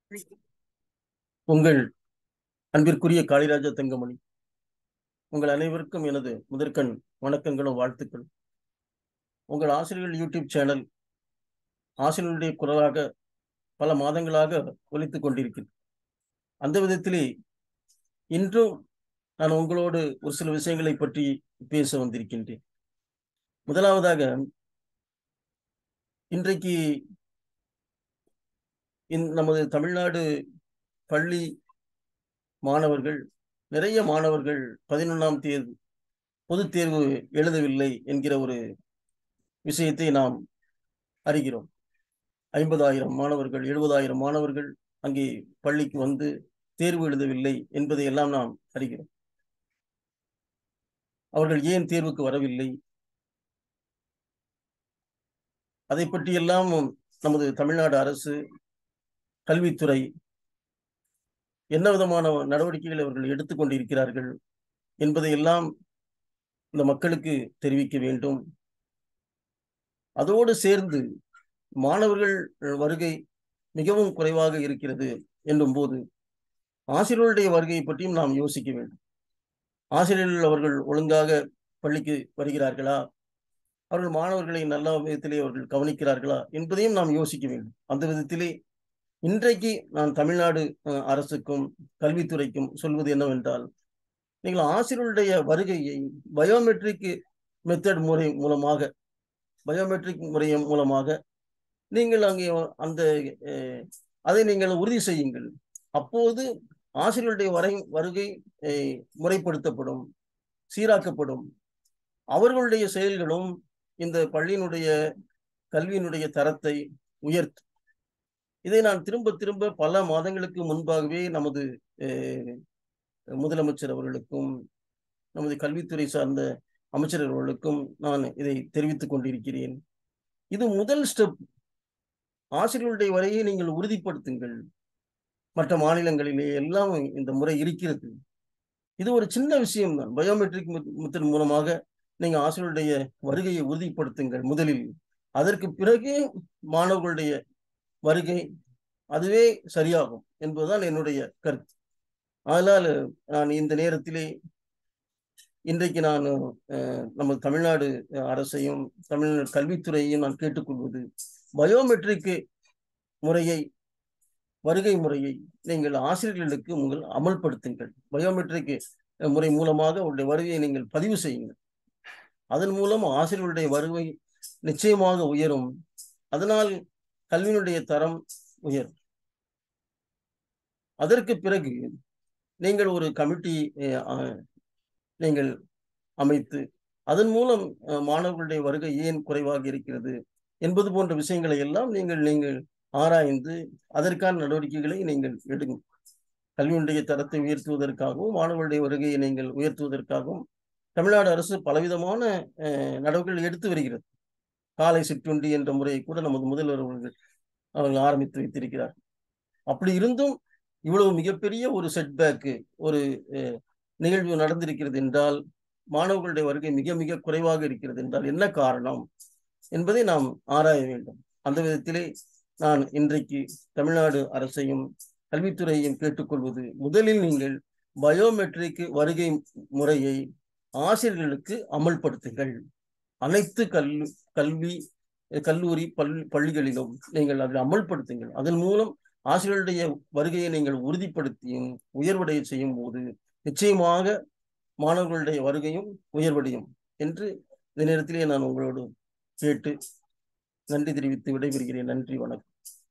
உங்கள் அன்பிற்குரிய காளிராஜா தங்கமணி, உங்கள் அனைவருக்கும் எனது முதற்கண் வணக்கங்களும் வாழ்த்துக்கள். உங்கள் ஆசிரியர்கள் யூடியூப் சேனல் ஆசிரியர்களுடைய குரலாக பல மாதங்களாக ஒலித்துக் கொண்டிருக்கிறது. அந்த விதத்திலே இன்றும் நான் உங்களோடு ஒரு சில விஷயங்களை பற்றி பேச வந்திருக்கின்றேன். முதலாவதாக, இன்றைக்கு நமது தமிழ்நாடு பள்ளி மாணவர்கள், நிறைய மாணவர்கள் 11ஆம் தேர்வு பொதுத் தேர்வு எழுதவில்லை என்கிற ஒரு விஷயத்தை நாம் அறிகிறோம். 50,000 மாணவர்கள், 70,000 மாணவர்கள் அங்கே பள்ளிக்கு வந்து தேர்வு எழுதவில்லை என்பதை எல்லாம் நாம் அறிகிறோம். அவர்கள் ஏன் தேர்வுக்கு வரவில்லை, அதை பற்றியெல்லாம் நமது தமிழ்நாடு அரசு, கல்வித்துறை என்ன விதமான நடவடிக்கைகளை அவர்கள் எடுத்துக்கொண்டிருக்கிறார்கள் என்பதையெல்லாம் இந்த மக்களுக்கு தெரிவிக்க வேண்டும். அதோடு சேர்ந்து மாணவர்கள் வருகை மிகவும் குறைவாக இருக்கிறது என்னும் போது ஆசிரியர்களுடைய வருகையை பற்றியும் நாம் யோசிக்க வேண்டும். ஆசிரியர்கள் அவர்கள் ஒழுங்காக பள்ளிக்கு வருகிறார்களா, அவர்கள் மாணவர்களை நல்ல விதத்திலே அவர்கள் கவனிக்கிறார்களா என்பதையும் நாம் யோசிக்க வேண்டும். அந்த விதத்திலே இன்றைக்கு நான் தமிழ்நாடு அரசுக்கும் கல்வித்துறைக்கும் சொல்வது என்னவென்றால், நீங்கள் ஆசிரியர்களுடைய வருகையை பயோமெட்ரிக் மெத்தட் முறை மூலமாக நீங்கள் அங்கே அந்த அதை நீங்கள் உறுதி செய்யுங்கள். அப்போது ஆசிரியர்களுடைய வருகை முறைப்படுத்தப்படும், சீராக்கப்படும். அவர்களுடைய செயல்களும் இந்த பள்ளியினுடைய கல்வியினுடைய தரத்தை உயர்த்தும். இதை நான் திரும்ப திரும்ப பல மாதங்களுக்கு முன்பாகவே நமது முதலமைச்சர் அவர்களுக்கும் நமது கல்வித்துறை சார்ந்த அமைச்சர்களுக்கும் நான் இதை தெரிவித்துக் கொண்டிருக்கிறேன். இது முதல் ஸ்டெப். ஆசிரியர்களுடைய வரையை நீங்கள் உறுதிப்படுத்துங்கள். மற்ற மாநிலங்களிலே எல்லாம் இந்த முறை இருக்கிறது. இது ஒரு சின்ன விஷயம் தான். பயோமெட்ரிக் மெத்தட் மூலமாக நீங்க ஆசிரியருடைய வருகையை உறுதிப்படுத்துங்கள் முதலில். அதற்கு பிறகு மாணவர்களுடைய வருகை அதுவே சரியாகும் என்பதுதான் என்னுடைய கருத்து. அதனால் நான் இந்த நேரத்திலே இன்றைக்கு நான் நமது தமிழ்நாடு அரசையும் தமிழ்நாடு கல்வித்துறையையும் நான் கேட்டுக்கொள்வது, பயோமெட்ரிக் வருகை முறையை நீங்கள் ஆசிரியர்களுக்கு உங்கள் அமல்படுத்துங்கள். பயோமெட்ரிக் முறை மூலமாக உங்களுடைய வருகையை நீங்கள் பதிவு செய்யுங்கள். அதன் மூலம் ஆசிரியர்களுடைய வருகை நிச்சயமாக உயரும். அதனால் கல்வியினுடைய தரம் உயரும். அதற்கு பிறகு நீங்கள் ஒரு கமிட்டி நீங்கள் அமைத்து அதன் மூலம் மாணவர்களுடைய வருகை ஏன் குறைவாக இருக்கிறது என்பது போன்ற விஷயங்களை எல்லாம் நீங்கள் ஆராய்ந்து அதற்கான நடவடிக்கைகளை நீங்கள் எடுங்க. கல்வியினுடைய தரத்தை உயர்த்துவதற்காகவும் மாணவர்களுடைய வருகையை நீங்கள் உயர்த்துவதற்காகவும் தமிழ்நாடு அரசு பலவிதமான நடவடிக்கைகள் எடுத்து வருகிறது. காலை சிற்றுண்டி என்ற முறையை கூட நமது முதல்வர் அவர்கள் ஆரம்பித்து வைத்திருக்கிறார். அப்படி இருந்தும் இவ்வளவு மிகப்பெரிய ஒரு செட்பேக்கு, ஒரு நிகழ்வு நடந்திருக்கிறது என்றால், மாணவர்களுடைய வருகை மிக மிக குறைவாக இருக்கிறது என்றால் என்ன காரணம் என்பதை நாம் ஆராய வேண்டும். அந்த விதத்திலே நான் இன்றைக்கு தமிழ்நாடு அரசையும் கல்வித்துறையையும் கேட்டுக்கொள்வது, முதலில் நீங்கள் பயோமெட்ரிக் வருகை முறையை ஆசிரியர்களுக்கு அமல்படுத்துங்கள். அனைத்து கல்லூரி பள்ளிகளிலும் நீங்கள் அதை அமல்படுத்துங்கள். அதன் மூலம் ஆசிரியர்களுடைய வருகையை நீங்கள் உறுதிப்படுத்தியும் உயர்வடைய செய்யும் போது நிச்சயமாக மாணவர்களுடைய வருகையும் உயர்வடையும் என்று இந்த நேரத்திலே நான் உங்களோடு கேட்டு நன்றி தெரிவித்து விடைபெறுகிறேன். நன்றி, வணக்கம்.